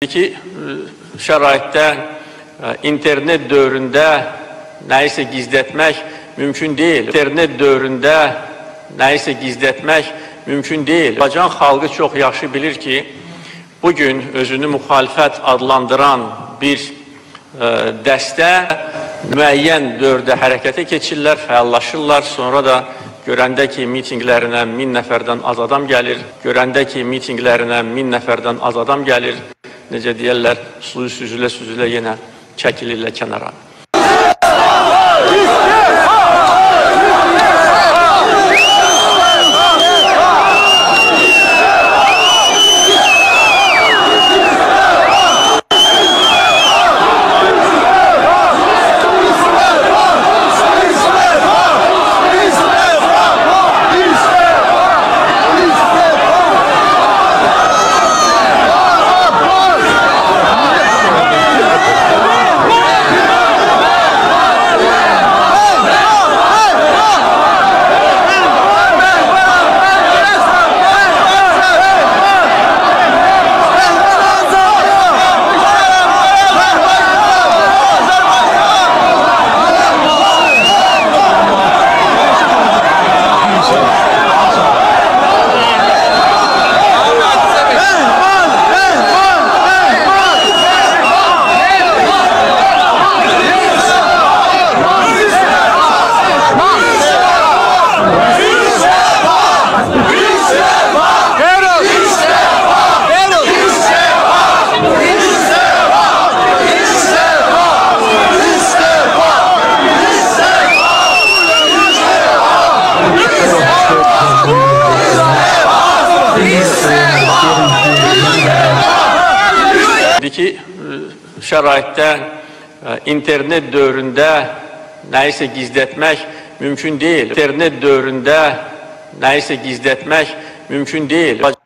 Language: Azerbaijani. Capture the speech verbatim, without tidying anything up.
ki şəraitdə internet dövründə nəyisə gizlətmək mümkün deyil. İnternet dövründə nəyisə gizlətmək mümkün deyil. Azərbaycan xalqı çox yaxşı bilir ki, bugün özünü müxalifət adlandıran bir dəstə müəyyən dövrdə hərəkətə keçirlər, fəallaşırlar, sonra da görəndə ki, mitinqlərinə min nəfərdən az adam gəlir, görəndə ki, mitinqlərinə min nəfərdən az adam gəlir, necə deyərlər, suyu süzülə-süzülə yenə çəkilirlər kənara. ki, şəraitdə internet dövründə nəyisə gizlətmək mümkün deyil. İnternet dövründə nəyisə gizlətmək mümkün deyil.